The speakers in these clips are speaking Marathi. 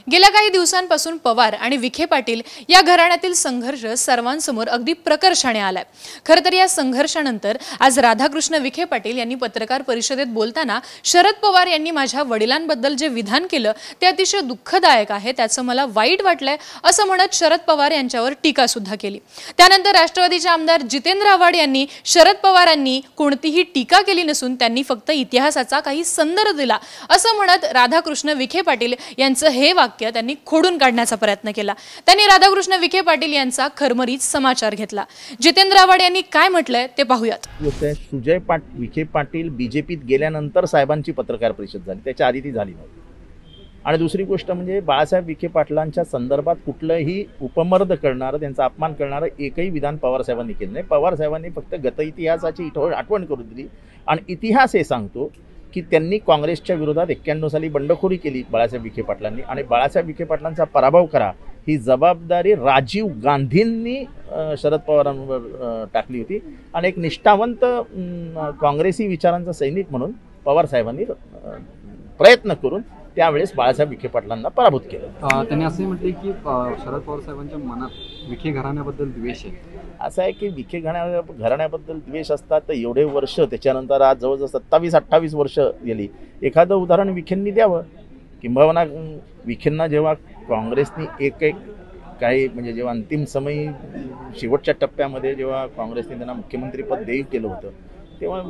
गेल्या काही दिवसांपासून पवार आणि विखे पाटील या घराण्यातील संघर्ष सर्वांसमोर अगदी प्रकर्षाने आलाय। खरं तर या संघर्षानंतर आज राधाकृष्ण विखे पाटील यांनी पत्रकार परिषदेत बोलताना शरद पवार यांनी माझ्या वडिलांबद्दल जे विधान केलं ते अतिशय दुःखदायक आहे, त्याचं मला वाईट वाटलंय असं म्हणत शरद पवार यांच्यावर टीका सुद्धा केली। त्यानंतर राष्ट्रवादीचे आमदार जितेंद्र आव्हाड यांनी शरद पवारांनी कोणतीही टीका केली नसून त्यांनी फक्त इतिहासाचा काही संदर्भ दिला असं म्हणत राधाकृष्ण विखे पाटील यांचं हे वाक्य त्यांनी खोडून काढण्याचा प्रयत्न केला। त्यांनी राधाकृष्ण विखे पाटील यांचा खरमरीत समाचार घेतला। जितेंद्र आव्हाड यांनी काय म्हटलंय ते पाहूयात। सुजय विखे पाटील बीजेपीत गेल्यानंतर साहेबांची पत्रकार परिषद झाली, त्याच्या आधी ती झाली नव्हती। आणि दुसरी गोष्ट म्हणजे बाळासाहेब विखे पाटलांच्या संदर्भात कुठलंही उपमर्द करणारं, त्यांचा अपमान करणारं एकही विधान पवार साहेबांनी केलं नाही। पवार साहेबांनी फक्त गत इतिहासाची आठवण करून दिली आणि इतिहास हे सांगतो की त्यांनी काँग्रेसच्या विरोधात 91 साली बंडखोरी केली बाळासाहेब विखे पाटलांनी, आणि बाळासाहेब विखे पाटलांचा पराभव करा ही जबाबदारी राजीव गांधींनी शरद पवारांवर टाकली होती। आणि एक निष्ठावंत काँग्रेसी विचारांचा सैनिक म्हणून पवार साहेबांनी प्रयत्न करून त्यावेळेस बाळासाहेब विखे पाटलांना पराभूत केलं। त्यांनी असे म्हटले की शरद पवार साहेबांच्या मनात विखे घराण्याबद्दल द्वेष आहे। असं आहे की विखे घराण्याबद्दल द्वेष असतात तर एवढे वर्ष, त्याच्यानंतर आज जवळजवळ 27-28 वर्ष गेली, एखादं उदाहरण विखेंनी द्यावं। किंबहुना विखेंना जेव्हा काँग्रेसनी एक काही म्हणजे जेव्हा अंतिम समयी शेवटच्या टप्प्यामध्ये जेव्हा काँग्रेसने त्यांना मुख्यमंत्रीपद देऊ केलं होतं तेव्हा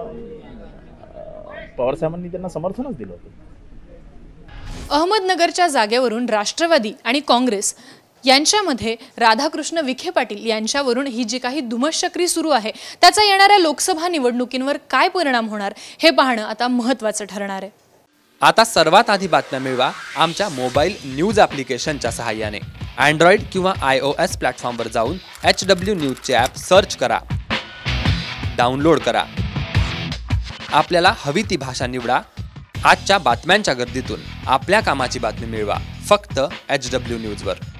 पवार साहेबांनी त्यांना समर्थनच दिलं होतं। अहमदनगरच्या जागेवरून राष्ट्रवादी आणि काँग्रेस यांच्यामध्ये राधाकृष्ण विखे पाटील यांच्यावरून ही जी काही धुमश्चक्री सुरू आहे त्याचा येणाऱ्या लोकसभा निवडणुकींवर काय परिणाम होणार हे पाहणं आता महत्त्वाचं ठरणार आहे। आता सर्वात आधी बातम्या मिळवा आमच्या मोबाईल न्यूज ॲप्लिकेशनच्या सहाय्याने। अँड्रॉइड किंवा iOS प्लॅटफॉर्मवर जाऊन HW न्यूजचे ॲप सर्च करा, डाउनलोड करा, आपल्याला हवी ती भाषा निवडा। आजच्या बातम्यांच्या गर्दीतून आपल्या कामाची बातमी मिळवा फक्त HW न्यूजवर।